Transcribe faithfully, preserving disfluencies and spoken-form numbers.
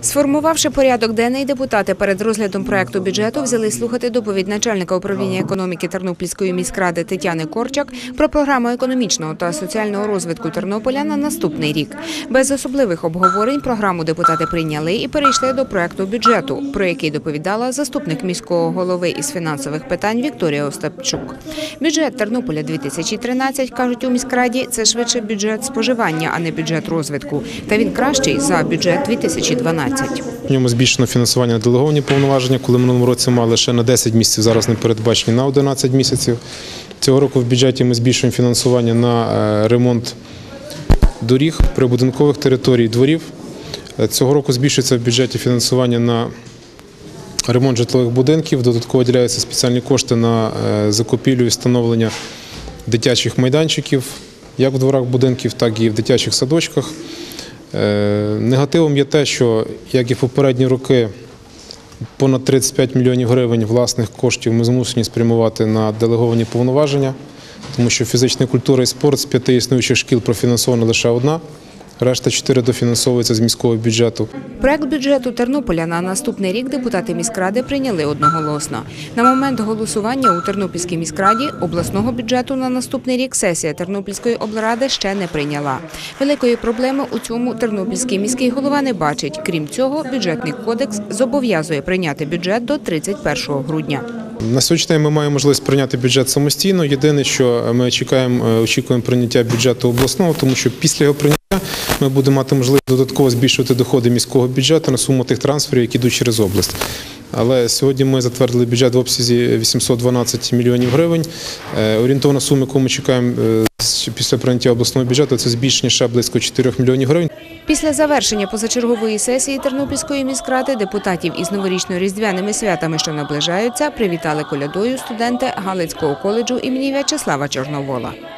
Сформувавши порядок денний, депутати перед розглядом проекту бюджету взяли слухати доповідь начальника управління економіки Тернопільської міськради Тетяни Корчак про програму економічного та соціального розвитку Тернополя на наступний рік. Без особливих обговорень програму депутати прийняли і перейшли до проекту бюджету, про який доповідала заступник міського голови із фінансових питань Вікторія Остапчук. Бюджет Тернополя дві тисячі тринадцять, кажуть у міськраді, це швидше бюджет споживання, а не бюджет розвитку. Та він кращий за бюджет дві тисячі дванадцять. В ньому збільшено фінансування на делеговані повноваження, коли в минулому році мали лише на десять місяців, зараз не передбачені на одинадцять місяців. Цього року в бюджеті ми збільшуємо фінансування на ремонт доріг, прибудинкових територій, дворів. Цього року збільшується в бюджеті фінансування на ремонт житлових будинків, додатково виділяються спеціальні кошти на закупівлю і встановлення дитячих майданчиків, як в дворах будинків, так і в дитячих садочках. Негативом є те, що, як і в попередні роки, понад тридцять п'ять мільйонів гривень власних коштів ми змушені спрямувати на делеговані повноваження, тому що фізична культура і спорт з п'яти існуючих шкіл профінансована лише одна. Решта чотири дофінансовуються з міського бюджету. Проект бюджету Тернополя на наступний рік депутати міськради прийняли одноголосно. На момент голосування у Тернопільській міськраді обласного бюджету на наступний рік сесія Тернопільської облради ще не прийняла. Великої проблеми у цьому тернопільський міський голова не бачить. Крім цього, бюджетний кодекс зобов'язує прийняти бюджет до тридцять першого грудня. На сьогоднішній день ми маємо можливість прийняти бюджет самостійно. Єдине, що ми очікуємо, очікуємо прийняття бюджету обласного, тому що після його прийняття ми будемо мати можливість додатково збільшувати доходи міського бюджету на суму тих трансферів, які йдуть через область. Але сьогодні ми затвердили бюджет в обсязі вісімсот дванадцять мільйонів гривень. Орієнтовна сума, яку ми чекаємо після прийняття обласного бюджету, це збільшення ще близько чотирьох мільйонів гривень. Після завершення позачергової сесії Тернопільської міськради депутатів із новорічно-різдвяними святами, що наближаються, привітали колядою студенти Галицького коледжу імені В'ячеслава Чорновола.